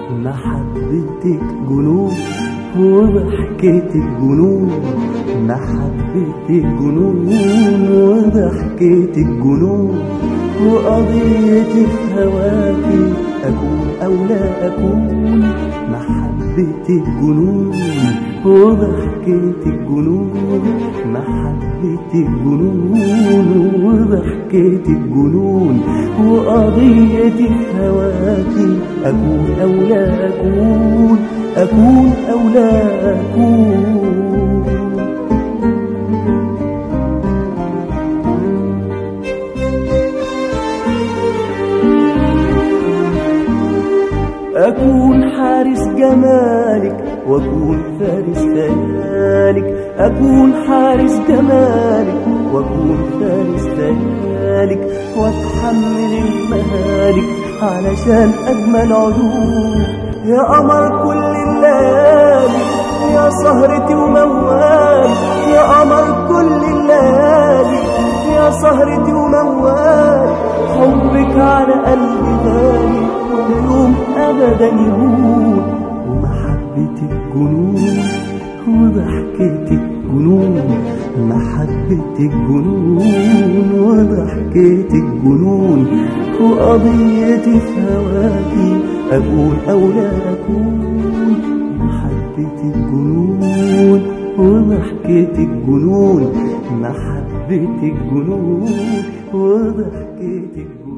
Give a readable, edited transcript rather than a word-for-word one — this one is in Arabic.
محبتك جنون وضحكتك جنون، محبتك جنون وضحكتك جنون، وقضيتك هواكي أكون أو لا أكون. محبتك جنون وضحكتك جنون، محبتك جنون وضحكتك جنون، وقضيتك هواكي أكون أو لا أكون، أكون أو لا أكون. أكون حارس جمالك وأكون فارس خيالك، أكون حارس جمالك وأكون فارس خيالك، وأتحمل المهالك علشان أجمل عيون. يا قمر كل الليالي يا سهرتي وموالي، يا قمر كل الليالي يا سهرتي وموالي، حبك على قلبي غالي يوم أبدا يهون. ومحبتك جنون وضحكتك جنون، محبتك جنون وضحكتك جنون، وقضيتي في هواكي أكون أو لا أكون. محبتك جنون وضحكتك جنون، محبتك جنون وضحكتك جنون.